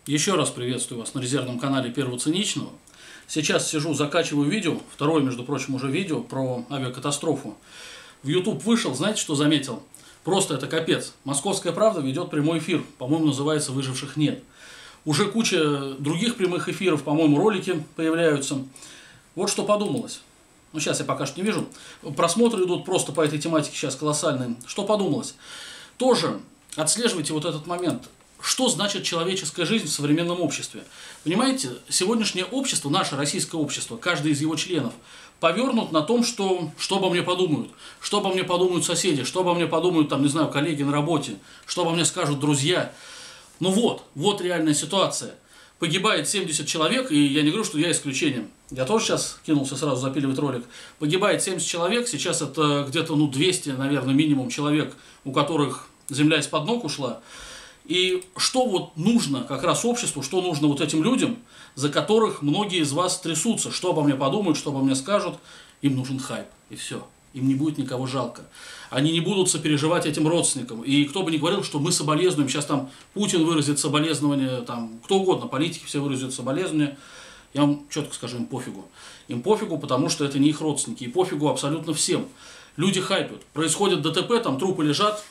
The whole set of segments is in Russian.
Еще раз приветствую вас на резервном канале Первого Циничного. Сейчас сижу, закачиваю видео, второе, между прочим, уже видео про авиакатастрофу. В YouTube вышел, знаете, что заметил? Просто это капец. «Московская правда» ведет прямой эфир, по-моему, называется «Выживших нет». Уже куча других прямых эфиров, по-моему, ролики появляются. Вот что подумалось. Ну, сейчас я пока что не вижу. Просмотры идут просто по этой тематике сейчас колоссальные. Что подумалось? Тоже отслеживайте вот этот момент. Что значит человеческая жизнь в современном обществе? Понимаете, сегодняшнее общество, наше российское общество, каждый из его членов, повернут на том, что обо мне подумают. Что обо мне подумают соседи, что обо мне подумают, там, не знаю, коллеги на работе, что обо мне скажут друзья. Ну вот реальная ситуация. Погибает 70 человек, и я не говорю, что я исключением. Я тоже сейчас кинулся сразу запиливать ролик. Погибает 70 человек, сейчас это где-то 200, наверное, минимум человек, у которых земля из-под ног ушла. И что вот нужно как раз обществу, что нужно вот этим людям, за которых многие из вас трясутся, что обо мне подумают, что обо мне скажут, им нужен хайп, и все. Им не будет никого жалко. Они не будут сопереживать этим родственникам. И кто бы ни говорил, что мы соболезнуем, сейчас там Путин выразит соболезнования, там кто угодно, политики все выразят соболезнования, я вам четко скажу, им пофигу. Им пофигу, потому что это не их родственники, и пофигу абсолютно всем. Люди хайпят, происходит ДТП, там трупы лежат,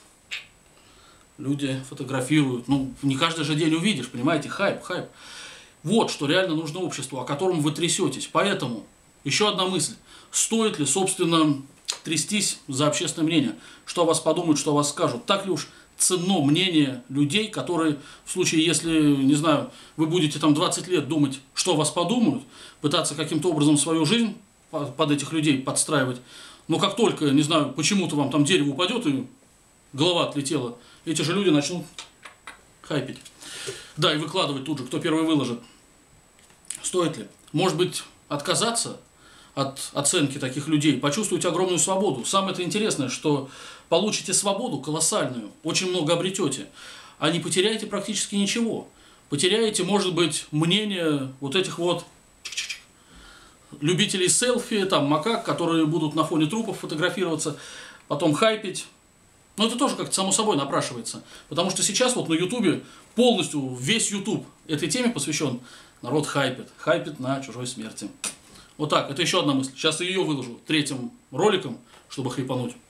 люди фотографируют. Ну, не каждый же день увидишь, понимаете, хайп. Вот что реально нужно обществу, о котором вы трясетесь. Поэтому еще одна мысль. Стоит ли, собственно, трястись за общественное мнение? Что о вас подумают, что о вас скажут? Так ли уж ценно мнение людей, которые в случае, если, не знаю, вы будете там 20 лет думать, что о вас подумают, пытаться каким-то образом свою жизнь под этих людей подстраивать, но как только, не знаю, почему-то вам там дерево упадет и голова отлетела, эти же люди начнут хайпить. Да, и выкладывать тут же, кто первый выложит. Стоит ли? Может быть, отказаться от оценки таких людей, почувствовать огромную свободу. Самое-то интересное, что получите свободу колоссальную, очень много обретете, а не потеряете практически ничего. Потеряете, может быть, мнение вот этих вот любителей селфи, там, макак, которые будут на фоне трупов фотографироваться, потом хайпить. Но это тоже как-то само собой напрашивается. Потому что сейчас вот на Ютубе полностью весь Ютуб этой теме посвящен. Народ хайпит на чужой смерти. Вот так, это еще одна мысль. Сейчас я ее выложу третьим роликом, чтобы хайпануть.